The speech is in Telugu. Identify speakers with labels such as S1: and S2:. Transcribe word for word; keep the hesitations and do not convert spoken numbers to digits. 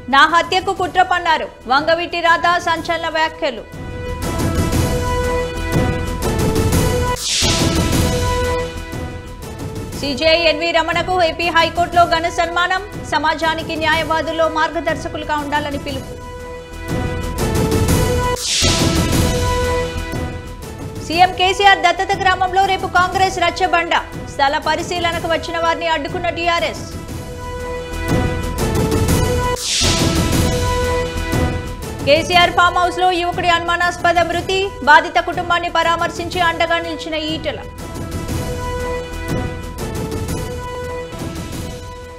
S1: నా హత్యకు కుట్ర పన్నారు వంగవీటి రాధా సంచలన వ్యాఖ్యలు. సిజేఐ ఎన్వి రమణకు ఏపీ హైకోర్టులో ఘన సన్మానం. సమాజానికి న్యాయవాదుల్లో మార్గదర్శకులుగా ఉండాలని పిలుపు. సీఎం కేసీఆర్ దత్తత గ్రామంలో రేపు కాంగ్రెస్ రచ్చబండ. స్థల పరిశీలనకు వచ్చిన వారిని అడ్డుకున్న టీఆర్ఎస్. కేసీఆర్ ఫామ్ హౌస్ లో యువకుడి అనుమానాస్పద మృతి. బాధిత కుటుంబాన్ని పరామర్శించి అండగా నిలిచిన ఈటెల.